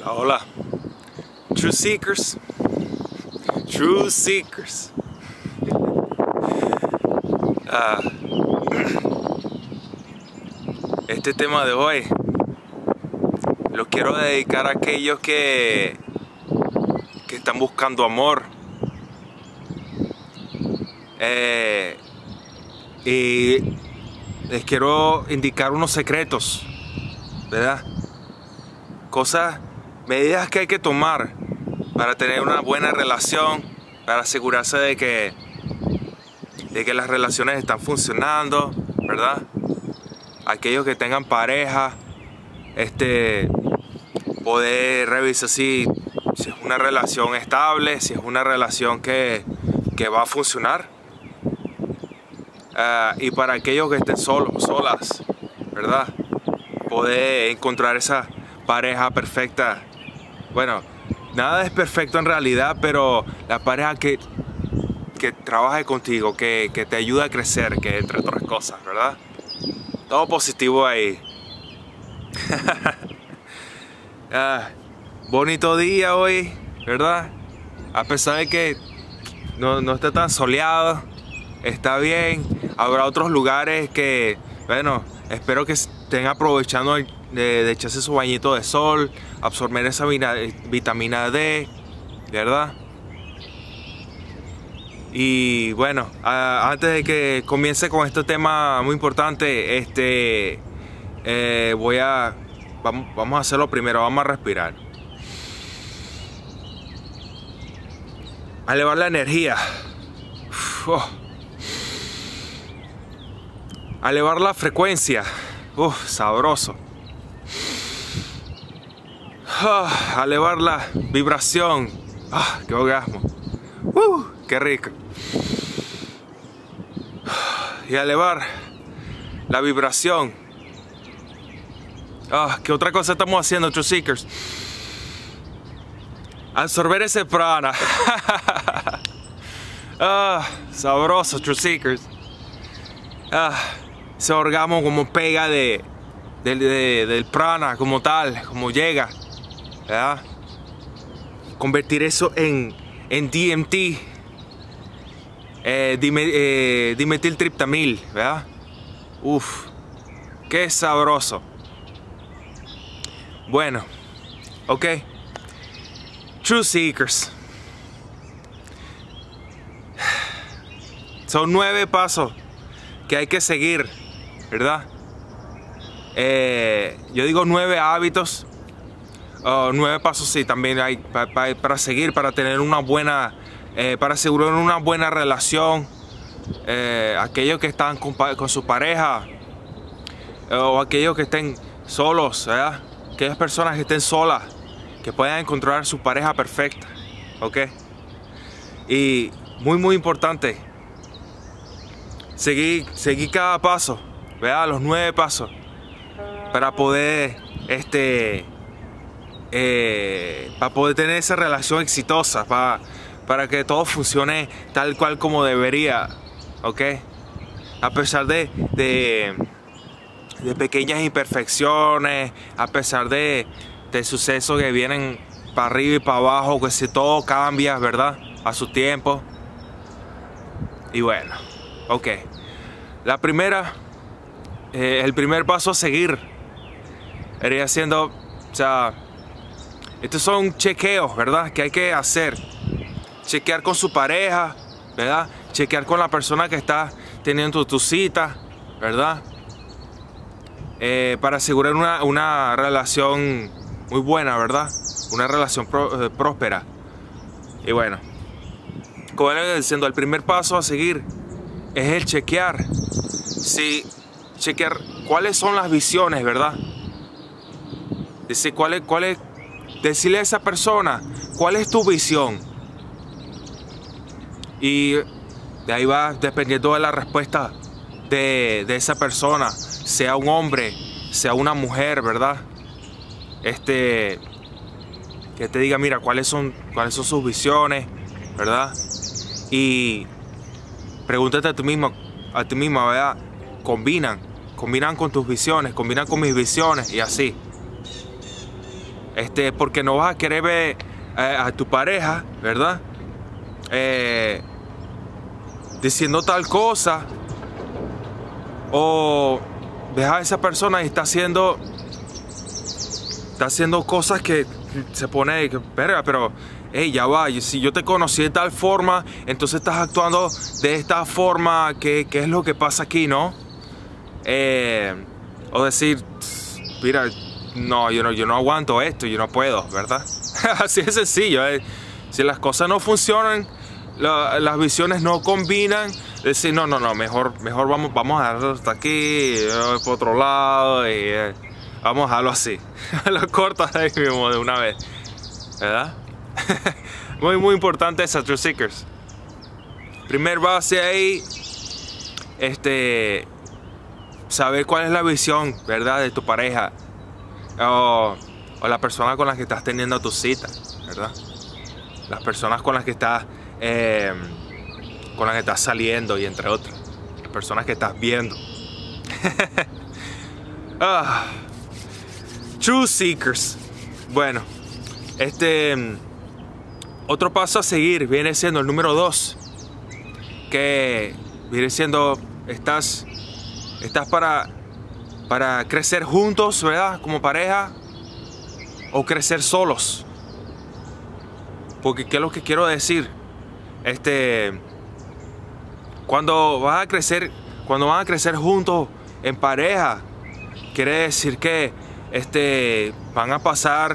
Hola, True Seekers. True Seekers. Este tema de hoy lo quiero dedicar a aquellos que están buscando amor. Y les quiero indicar unos secretos, ¿verdad? Medidas que hay que tomar para tener una buena relación, para asegurarse de que las relaciones están funcionando, ¿verdad? Aquellos que tengan pareja, poder revisar si es una relación estable, si es una relación que va a funcionar. Y para aquellos que estén solas, ¿verdad? Poder encontrar esa pareja perfecta. Bueno, nada es perfecto en realidad, pero la pareja que trabaje contigo, que te ayuda a crecer, que entre otras cosas, ¿verdad? Todo positivo ahí. Bonito día hoy, ¿verdad? A pesar de que no esté tan soleado, está bien. Habrá otros lugares que, bueno, espero que estén aprovechando de echarse su bañito de sol, absorber esa vitamina D, ¿verdad? Y bueno, antes de que comience con este tema muy importante, vamos a hacerlo primero, vamos a respirar. A elevar la energía. A elevar la frecuencia. Sabroso. A elevar la vibración. Qué orgasmo. Qué rico. Y a elevar la vibración. ¿Qué otra cosa estamos haciendo, True Seekers? Absorber ese prana. Sabroso, True Seekers. Ese orgasmo como pega del prana, como tal, como llega, ¿verdad? Convertir eso en DMT, dimetiltriptamil, ¿verdad? Qué sabroso. Bueno, ok. True Seekers. Son 9 pasos que hay que seguir, ¿verdad? Yo digo 9 hábitos, 9 pasos, sí, también hay para seguir, para tener una buena, para asegurar una buena relación. Aquellos que están con su pareja, o aquellos que estén solos, ¿verdad? Aquellas personas que estén solas, que puedan encontrar su pareja perfecta, ¿ok? Y muy importante, seguir cada paso, ¿verdad? Los 9 pasos para poder para poder tener esa relación exitosa, para que todo funcione tal cual como debería, ¿ok? A pesar de pequeñas imperfecciones, a pesar de sucesos que vienen para arriba y para abajo, que si todo cambia, ¿verdad? A su tiempo. Y bueno, ok. El primer paso a seguir sería haciendo, o sea, estos son chequeos, ¿verdad? Que hay que hacer. Chequear con su pareja, ¿verdad? Chequear con la persona que está teniendo tu cita, ¿verdad? Para asegurar una relación muy buena, ¿verdad? Una relación próspera. Y como les diciendo, el primer paso a seguir es el chequear. Chequear cuáles son las visiones, ¿verdad? Decirle a esa persona cuál es tu visión. Y de ahí va dependiendo de la respuesta de esa persona, sea un hombre, sea una mujer, ¿verdad? Que te diga, mira, cuáles son sus visiones, ¿verdad? Y pregúntate a ti misma, ¿verdad? Combinan con tus visiones, combinan con mis visiones y así. porque no vas a querer ver a tu pareja, ¿verdad? Diciendo tal cosa, o ves a esa persona y está haciendo cosas que se pone, verga, pero hey, ya va, si yo te conocí de tal forma, entonces estás actuando de esta forma, ¿qué es lo que pasa aquí, no? O decir, mira, no, yo no aguanto esto, yo no puedo, ¿verdad? Así de sencillo. Si las cosas no funcionan, las visiones no combinan, decir, no, mejor vamos a dejarlo hasta aquí, por otro lado, y vamos a dejarlo así. Lo cortas ahí mismo de una vez, ¿verdad? Muy importante esa, Truth Seekers. Primer base ahí, saber cuál es la visión, ¿verdad? De tu pareja o la persona con la que estás teniendo tu cita, ¿verdad? Las personas con las que estás saliendo, y entre otras, las personas que estás viendo. Truth Seekers. Bueno, otro paso a seguir viene siendo el número 2, que viene siendo estás para crecer juntos, ¿verdad? Como pareja, o crecer solos. Porque ¿qué es lo que quiero decir? Cuando van a crecer juntos en pareja, quiere decir que van a pasar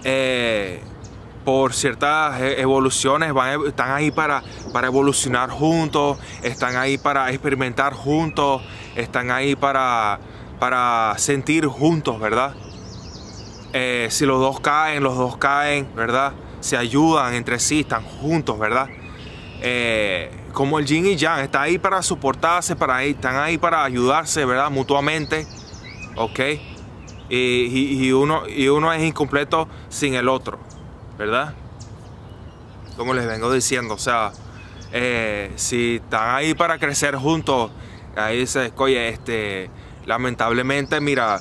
por ciertas evoluciones, están ahí para evolucionar juntos, están ahí para experimentar juntos, están ahí para sentir juntos, ¿verdad? Si los dos caen, ¿verdad? Se ayudan entre sí, están juntos, ¿verdad? Como el yin y yang, está ahí para soportarse, están ahí para ayudarse, ¿verdad? Mutuamente, ¿ok? Y uno es incompleto sin el otro, ¿verdad? Como les vengo diciendo, o sea, si están ahí para crecer juntos, ahí dice, oye, lamentablemente, mira,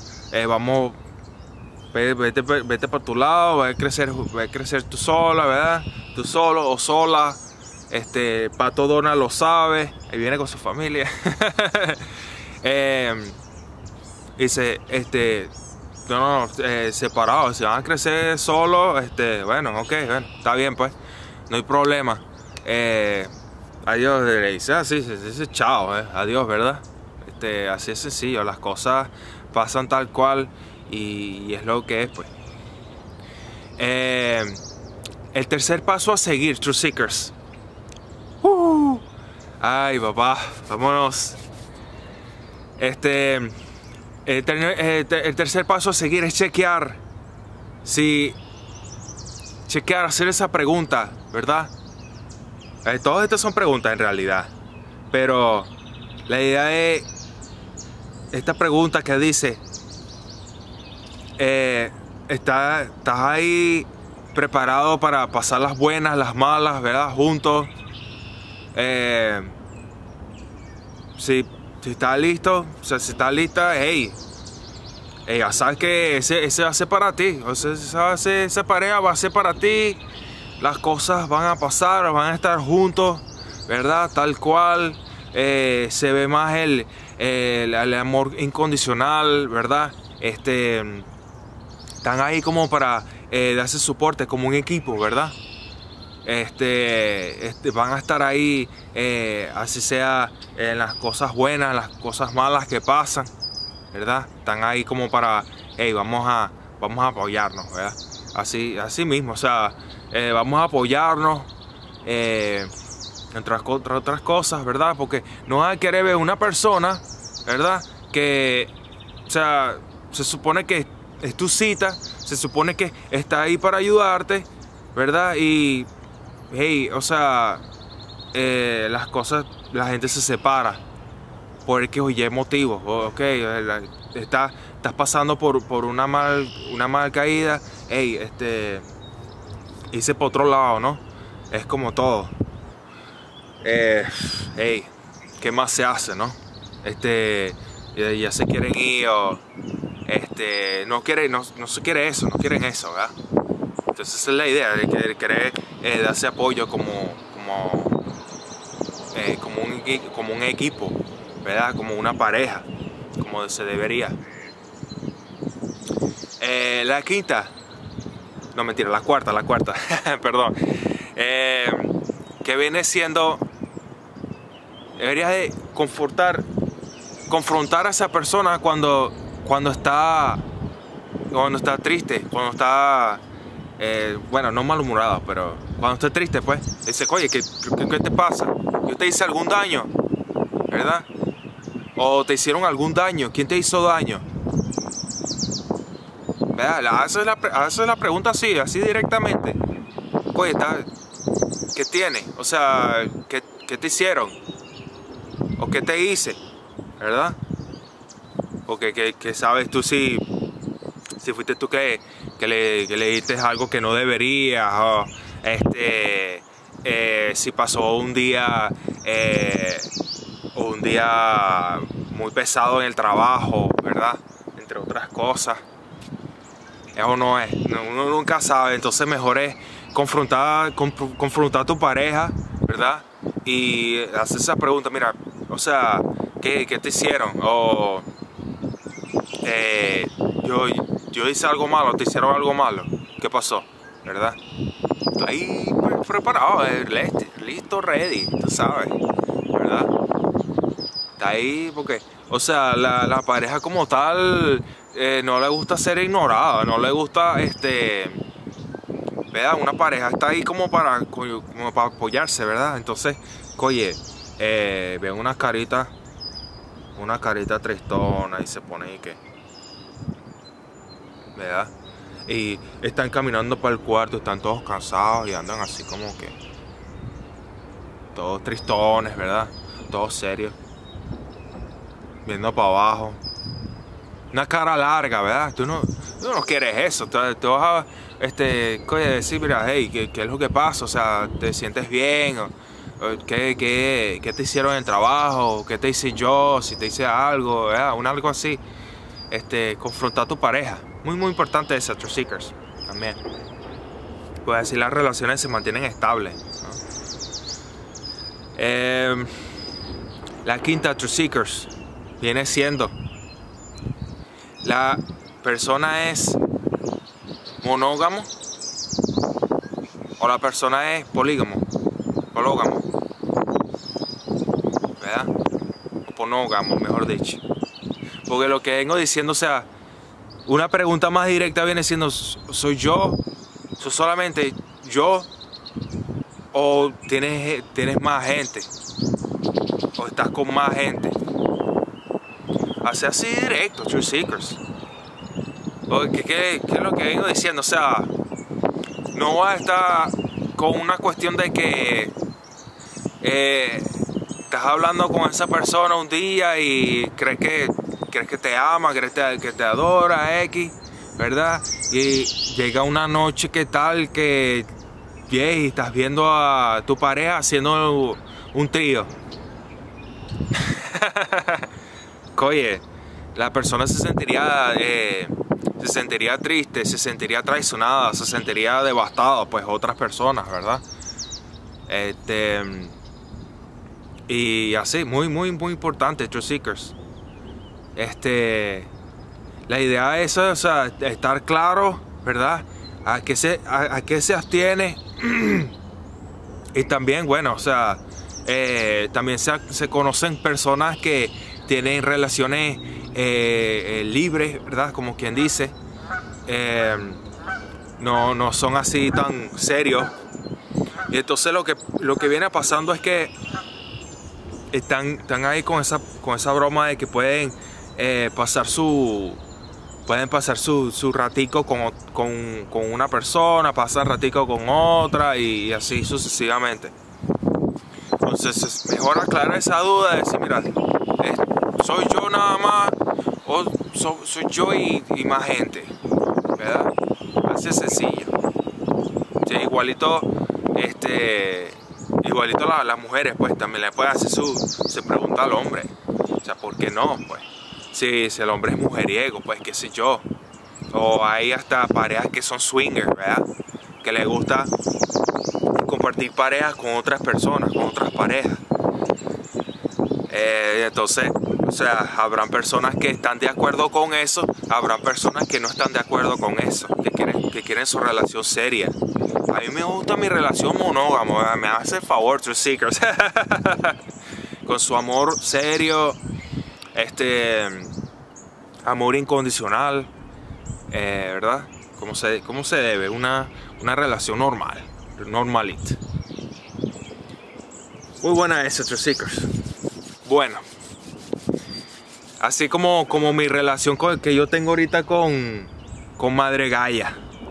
vete por tu lado, va a crecer tú sola, ¿verdad? Tú solo o sola. Pato Donald lo sabe, ahí viene con su familia. Dice, separados, si van a crecer solos, bueno, ok, bueno, está bien, pues, no hay problema. Adiós, le dice así, dice chao, adiós, ¿verdad? Así es sencillo, las cosas pasan tal cual y es lo que es, pues. El tercer paso a seguir, Truth Seekers. Ay, papá, vámonos. El tercer paso a seguir es chequear, hacer esa pregunta, ¿verdad? Todas estas son preguntas en realidad, pero la idea es esta pregunta que dice, ¿estás ahí preparado para pasar las buenas, las malas, ¿verdad? Juntos. Si estás listo, o sea, si estás lista, hey, ya sabes que ese va a ser para ti, o sea, esa pareja va a ser para ti, las cosas van a pasar, van a estar juntos, ¿verdad? Tal cual, se ve más el amor incondicional, ¿verdad? Están ahí como para darse soporte, como un equipo, ¿verdad? Van a estar ahí, así sea en las cosas buenas, las cosas malas que pasan, ¿verdad? Están ahí como para, hey, vamos a apoyarnos, ¿verdad? Así mismo, o sea, vamos a apoyarnos, entre otras cosas, ¿verdad? Porque no hay que querer ver una persona, ¿verdad? Que, o sea, se supone que es tu cita, se supone que está ahí para ayudarte, ¿verdad? Y hey, o sea, las cosas, la gente se separa por el que oye motivo, ok, estás pasando por una mal caída, hey, hice por otro lado, ¿no? Es como todo. Hey, ¿qué más se hace, no? Ya se quieren ir no se quiere eso, no quieren eso, ¿verdad? Entonces esa es la idea, de querer darse apoyo como un equipo, ¿verdad? Como una pareja, como se debería. La quinta, no mentira, la cuarta, perdón, que viene siendo, deberías de confrontar a esa persona cuando está triste, cuando está, bueno, no malhumorado, pero cuando está triste, pues, dice, oye, ¿qué te pasa? ¿Yo te hice algún daño? ¿Verdad? ¿O te hicieron algún daño? ¿Quién te hizo daño? ¿Verdad? Haces la pregunta así directamente. Oye, ¿qué tiene? O sea, ¿qué te hicieron? ¿O qué te hice? ¿Verdad? Porque que sabes tú si fuiste tú que le dijiste algo que no deberías, o si pasó un día muy pesado en el trabajo, ¿verdad? Entre otras cosas. Eso no es, uno nunca sabe, entonces mejor es confrontar a tu pareja, ¿verdad? Y hacer esa pregunta, mira, o sea, ¿qué te hicieron? O yo hice algo malo, te hicieron algo malo, ¿qué pasó? ¿Verdad? Ahí preparado, listo, ready, tú sabes, ¿verdad? Está ahí porque, o sea, la pareja como tal no le gusta ser ignorada, no le gusta, ¿verdad? Una pareja está ahí como para apoyarse, ¿verdad? Entonces, oye, ven una carita tristona y se pone ahí que, ¿verdad? Y están caminando para el cuarto, están todos cansados y andan así como que todos tristones, ¿verdad? Todos serios, viendo para abajo, una cara larga, ¿verdad? Tú no quieres eso. Tú vas a decir, mira, hey, ¿qué es lo que pasa? O sea, ¿te sientes bien? ¿Qué te hicieron en el trabajo? ¿Qué te hice yo? Si te hice algo, ¿verdad? Algo así. Confrontar a tu pareja. Muy, muy importante eso, Truth Seekers. También. Pues así las relaciones se mantienen estables, ¿no? La quinta, Truth Seekers, viene siendo: la persona es monógamo o la persona es pológamo, ¿verdad? O monógamo, mejor dicho. Porque lo que vengo diciendo, o sea, una pregunta más directa viene siendo: ¿soy solamente yo? ¿O tienes más gente? ¿O estás con más gente? Hace así directo, Truth Seekers. ¿Qué es lo que vengo diciendo? O sea, no vas a estar con una cuestión de que estás hablando con esa persona un día y crees que te ama, crees que te adora, X, ¿verdad? Y llega una noche que tal que y estás viendo a tu pareja haciendo un trío. Oye, la persona se sentiría triste, se sentiría traicionada, se sentiría devastada, pues otras personas, ¿verdad? Y así, muy, muy, muy importante, Truth Seekers. La idea es, o sea, estar claro, ¿verdad? A qué se abstiene. Y también, bueno, o sea, también se conocen personas que tienen relaciones libres, ¿verdad? Como quien dice. No son así tan serios. Y entonces lo que viene pasando es que están ahí con esa broma de que pueden pasar su ratico con una persona, pasar ratico con otra y así sucesivamente. Entonces es mejor aclarar esa duda de decir, mira, ¿soy yo nada más o soy yo y más gente? ¿Verdad? Así es sencillo. Sí, igualito las mujeres pues también le pueden hacer se pregunta al hombre. O sea, ¿por qué no? Pues si el hombre es mujeriego, pues qué sé yo. O hay hasta parejas que son swingers, ¿verdad? Que les gusta compartir parejas con otras personas, con otras parejas. Entonces, o sea, habrán personas que están de acuerdo con eso, habrán personas que no están de acuerdo con eso, que quieren su relación seria. A mí me gusta mi relación monógama, me hace el favor, Truth Seekers. Con su amor serio, amor incondicional, ¿verdad? ¿Cómo se debe? Una relación normal, normalita. Muy buena esa, Truth Seekers. Bueno, así como mi relación que yo tengo ahorita con Madre Gaia.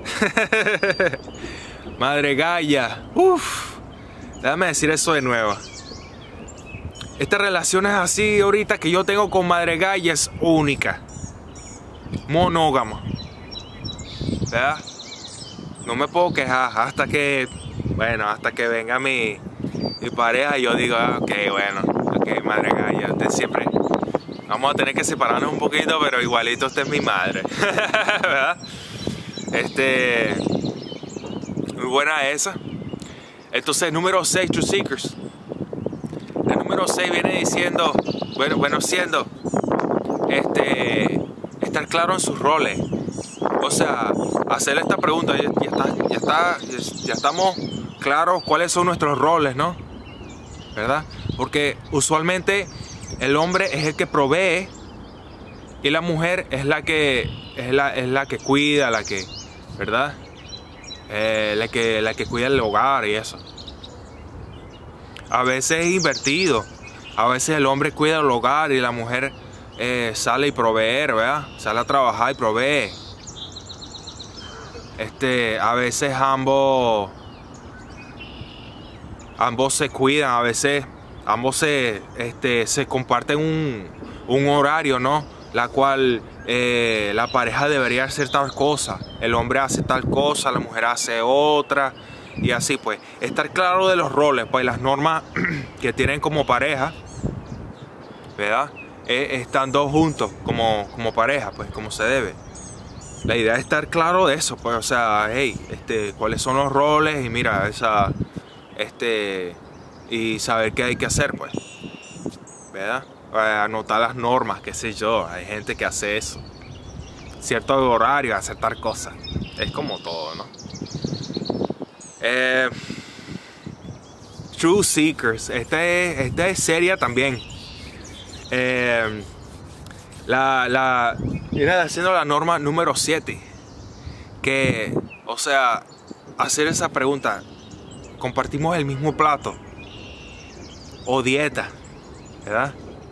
Madre Gaia. Déjame decir eso de nuevo. Esta relación es así ahorita que yo tengo con Madre Gaia, es única. Monógama. ¿Verdad? No me puedo quejar hasta que venga mi pareja y yo digo, ok, bueno, ok, Madre Gaia, usted siempre vamos a tener que separarnos un poquito, pero igualito usted es mi madre. ¿Verdad? Muy buena esa. Entonces, número 6, Truth Seekers. El número 6 viene diciendo, siendo estar claro en sus roles. O sea, hacerle esta pregunta, ya estamos claros cuáles son nuestros roles, ¿no? ¿Verdad? Porque usualmente el hombre es el que provee y la mujer es la que cuida, ¿verdad? La que cuida el hogar y eso. A veces es invertido. A veces el hombre cuida el hogar y la mujer sale y provee, ¿verdad? Sale a trabajar y provee. A veces ambos se cuidan, a veces ambos se comparten un horario, ¿no? La cual la pareja debería hacer tal cosa. El hombre hace tal cosa, la mujer hace otra. Y así pues, estar claro de los roles, pues las normas que tienen como pareja, ¿verdad? Están dos juntos como pareja, pues como se debe. La idea es estar claro de eso, pues, o sea, hey, cuáles son los roles y mira, y saber qué hay que hacer, pues, ¿verdad? Anotar las normas, qué sé yo, hay gente que hace eso. Cierto horario, hacer tal cosa. Es como todo, ¿no? Truth Seekers, esta es seria también. Viene haciendo la norma número 7. Que, o sea, hacer esa pregunta: ¿compartimos el mismo plato? O dieta, ¿verdad?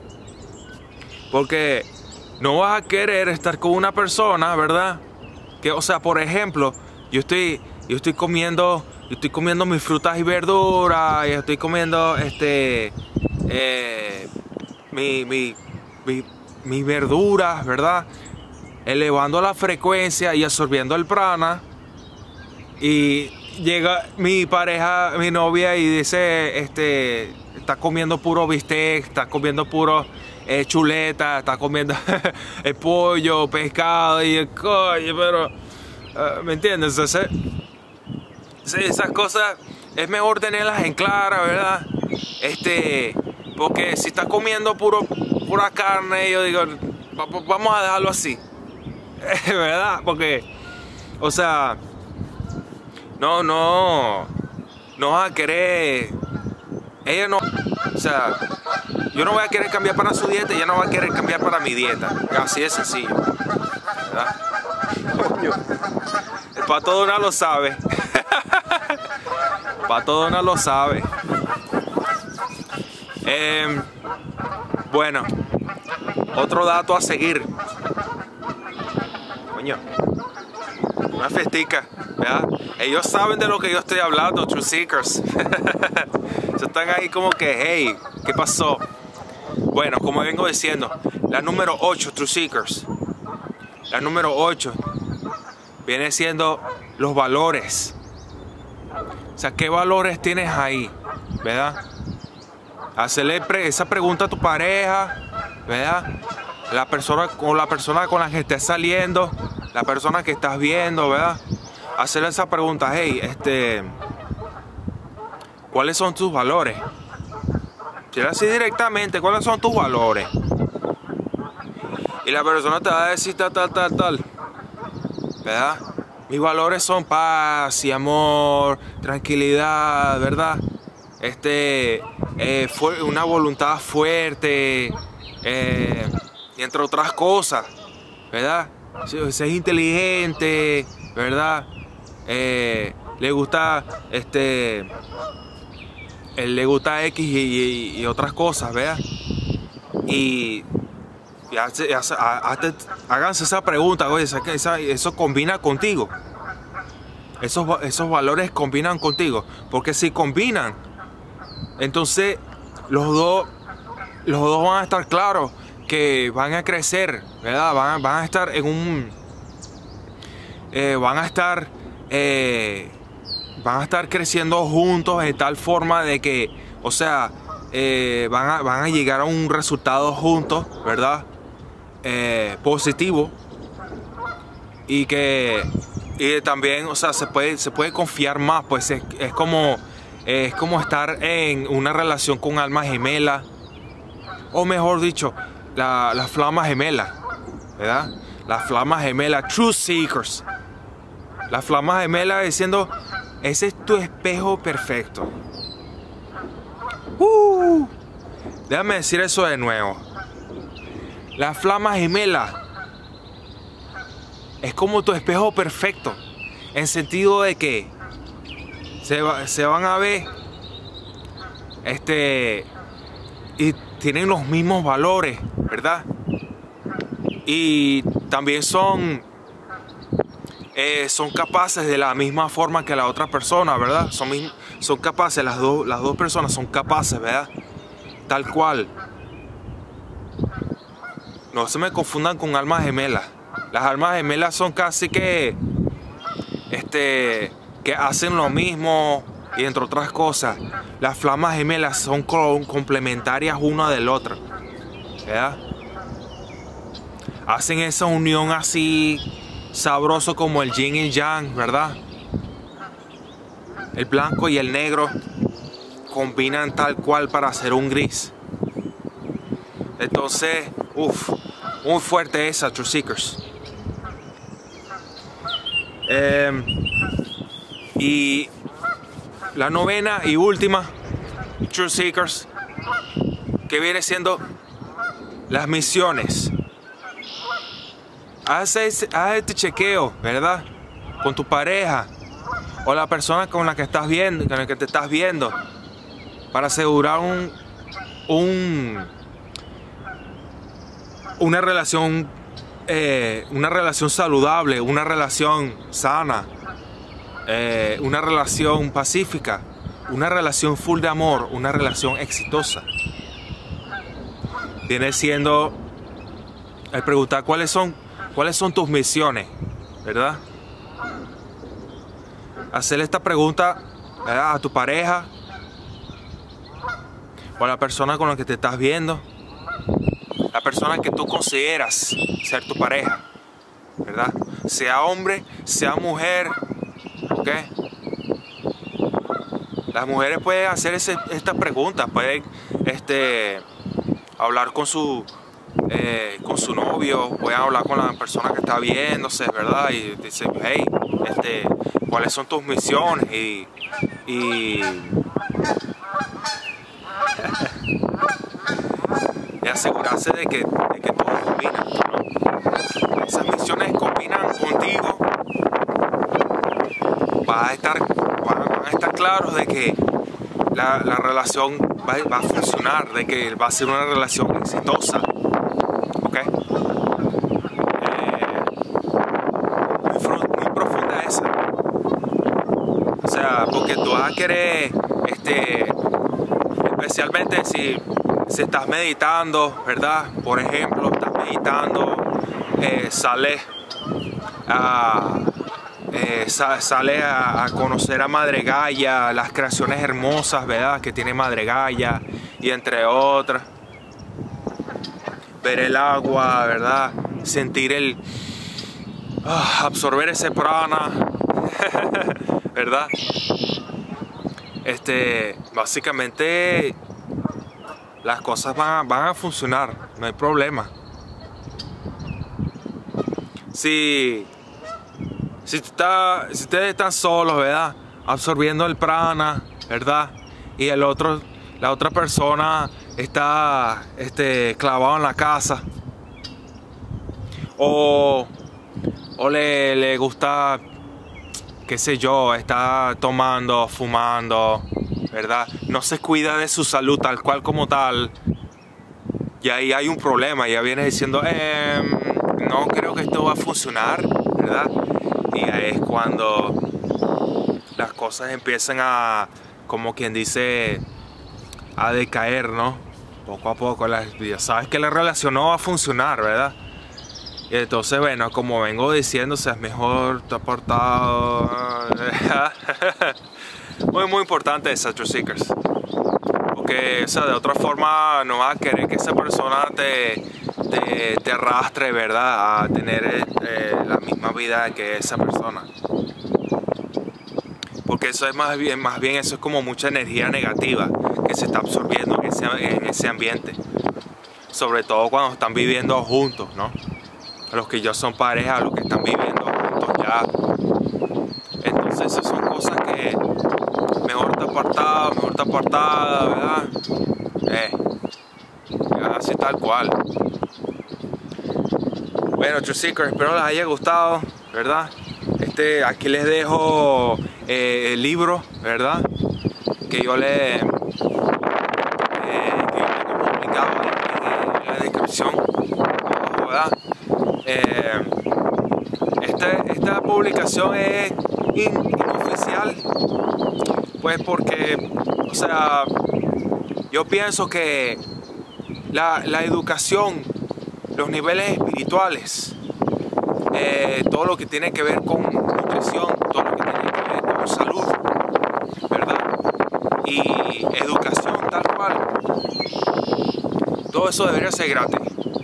Porque no vas a querer estar con una persona, ¿verdad? Que, o sea, por ejemplo, yo estoy comiendo mis frutas y verduras, y estoy comiendo mis verduras, ¿verdad? Elevando la frecuencia y absorbiendo el prana. Y llega mi pareja, mi novia, y dice, está comiendo puro bistec, está comiendo puro chuleta, está comiendo el pollo, pescado y el coño, pero ¿me entiendes? Entonces, sí, esas cosas es mejor tenerlas en clara, ¿verdad? Porque si estás comiendo pura carne, yo digo, vamos a dejarlo así, ¿verdad? Porque, o sea, no vas a querer, ella no, o sea, yo no voy a querer cambiar para su dieta, ella no va a querer cambiar para mi dieta, así de sencillo, ¿verdad? El Pato Donald lo sabe. Pato Donald lo sabe. Bueno, otro dato a seguir. Coño, una festica, ¿verdad? Ellos saben de lo que yo estoy hablando, Truth Seekers. Están ahí como que, hey, ¿qué pasó? Bueno, como vengo diciendo, la número 8, Truth Seekers. La número 8 viene siendo los valores. O sea, ¿qué valores tienes ahí? ¿Verdad? Hacerle esa pregunta a tu pareja, ¿verdad? la persona con la que estés saliendo, la persona que estás viendo, ¿verdad? Hacerle esa pregunta, hey, ¿cuáles son tus valores? Si era así directamente, ¿cuáles son tus valores? Y la persona te va a decir tal, ¿verdad? Mis valores son paz y amor, tranquilidad, ¿verdad? Una voluntad fuerte, y entre otras cosas, ¿verdad? Es inteligente, ¿verdad? Le gusta le gusta X y otras cosas, ¿verdad? Y háganse esa pregunta, oye, eso combina contigo. Esos valores combinan contigo. Porque si combinan, entonces los dos van a estar claros que van a crecer, ¿verdad? Van a estar en un... van a estar creciendo juntos de tal forma de que, o sea, van a llegar a un resultado juntos, ¿verdad? Positivo, y también, o sea, se puede confiar más, pues es como estar en una relación con alma gemela, o mejor dicho, la flama gemela, ¿verdad? La flama gemela, Truth Seekers. La flama gemela diciendo, ese es tu espejo perfecto. Déjame decir eso de nuevo. La flama gemela es como tu espejo perfecto, en sentido de que se van a ver y tienen los mismos valores, ¿verdad? Y también son capaces de la misma forma que la otra persona, ¿verdad? Son capaces, las dos personas son capaces, ¿verdad? Tal cual. No se me confundan con almas gemelas. Las almas gemelas son casi que hacen lo mismo, y entre otras cosas. Las flamas gemelas son complementarias una del otro, ¿verdad? Hacen esa unión así sabroso como el yin y el yang, ¿verdad? El blanco y el negro combinan tal cual para hacer un gris. Entonces, muy fuerte esa, Truth Seekers. Y la novena y última, Truth Seekers, que viene siendo las misiones. Haz este chequeo, ¿verdad? Con tu pareja o la persona con la que estás viendo, con la que te estás viendo, para asegurar una relación saludable, una relación sana, una relación pacífica, una relación full de amor, una relación exitosa. Viene siendo el preguntar cuáles son tus misiones, ¿verdad? Hacerle esta pregunta, ¿verdad?, a tu pareja o a la persona con la que te estás viendo, la persona que tú consideras ser tu pareja, ¿verdad? Sea hombre, sea mujer, ¿ok? Las mujeres pueden hacer esta pregunta, pueden hablar con su novio, pueden hablar con la persona que está viéndose, ¿verdad? Y dice, hey, ¿cuáles son tus misiones? Y asegurarse de que todo combina, ¿no? Esas misiones combinan contigo. Van a estar claros de que la relación va a funcionar, de que va a ser una relación exitosa, ¿ok? Muy profunda esa. O sea, porque tú vas a querer, especialmente si estás meditando, ¿verdad? Por ejemplo, estás meditando, sales a conocer a Madre Gaia, las creaciones hermosas, ¿verdad?, que tiene Madre Gaia, y entre otras. ver el agua, ¿verdad? Sentir absorber ese prana, ¿verdad? Básicamente las cosas van a funcionar, no hay problema. Si ustedes están solos, ¿verdad? Absorbiendo el prana, ¿verdad? Y la otra persona está clavado en la casa. O le gusta, qué sé yo, está tomando, fumando, ¿verdad? No se cuida de su salud tal cual como tal. Y ahí hay un problema. Ya viene diciendo, no creo que esto va a funcionar, ¿verdad? Y ahí es cuando las cosas empiezan a, como quien dice, a decaer, ¿no? Poco a poco, ya sabes que la relación no va a funcionar, ¿verdad? Y entonces, bueno, como vengo diciendo, seas mejor, te apartado. Muy importante eso, Truth Seekers. Porque, o sea, de otra forma no vas a querer que esa persona te arrastre, ¿verdad? A tener la misma vida que esa persona. Porque eso es más bien eso es como mucha energía negativa que se está absorbiendo en ese ambiente. Sobre todo cuando están viviendo juntos, ¿no? Los que ya son pareja, los que están viviendo juntos ya. Entonces esas son cosas que mejor te apartada, ¿verdad? Así tal cual. Bueno, Truth Seekers, espero les haya gustado, ¿verdad? Aquí les dejo el libro, ¿verdad? Que yo le he publicado en la descripción, ¿verdad? Esta publicación es inoficial, pues porque, o sea, yo pienso que la educación, los niveles espirituales, todo lo que tiene que ver con nutrición, todo lo que tiene que ver con salud, ¿verdad? Y educación tal cual, todo eso debería ser gratis.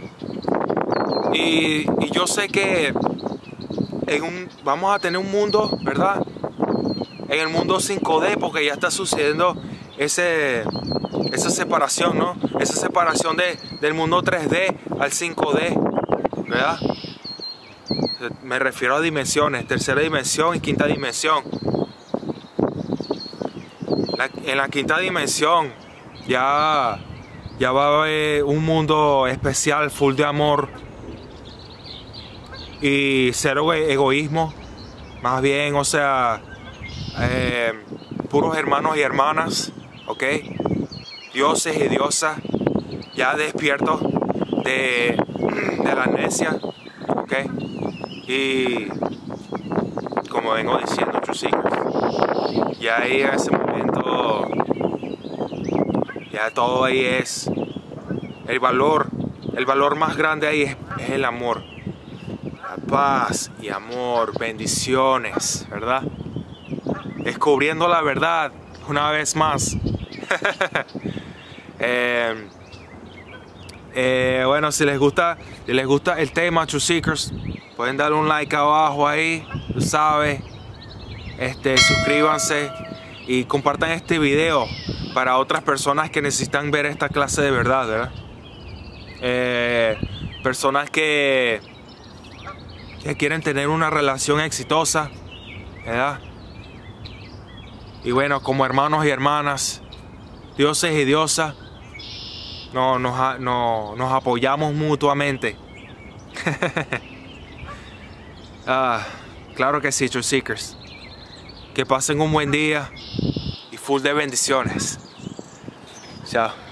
Y yo sé que vamos a tener un mundo, ¿verdad? En el mundo 5D, porque ya está sucediendo esa separación, ¿no? Esa separación del mundo 3D al 5D, ¿verdad? Me refiero a dimensiones, tercera dimensión y quinta dimensión. En la quinta dimensión ya va a haber un mundo especial, full de amor y cero egoísmo. Más bien, o sea, puros hermanos y hermanas, ¿ok? Dioses y diosas ya despiertos de la amnesia, ¿ok? Y como vengo diciendo, Truth Seekers, ya ahí en ese momento, ya todo ahí es el valor más grande ahí es el amor, la paz y amor, bendiciones, ¿verdad? Descubriendo la verdad una vez más. Bueno, si les gusta el tema, Truth Seekers, pueden darle un like abajo ahí, tú sabes. Suscríbanse y compartan este video para otras personas que necesitan ver esta clase de verdad, ¿verdad? Personas que quieren tener una relación exitosa, ¿verdad? Y bueno, como hermanos y hermanas, dioses y diosas, nos apoyamos mutuamente. Claro que sí, Truth Seekers. Que pasen un buen día y full de bendiciones. Chao.